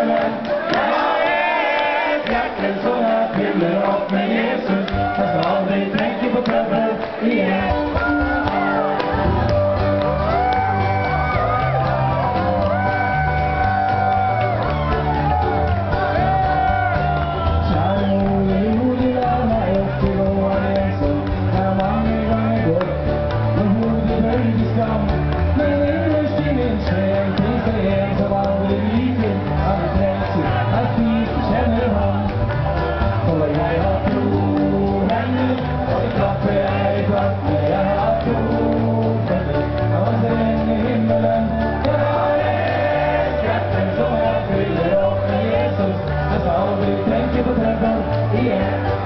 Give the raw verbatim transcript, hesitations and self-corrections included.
himmelen. Jeg har et hjerte som jeg fyller opp med Jesus. Jeg skal aldri tenke på trøbbel igjen. Yeah.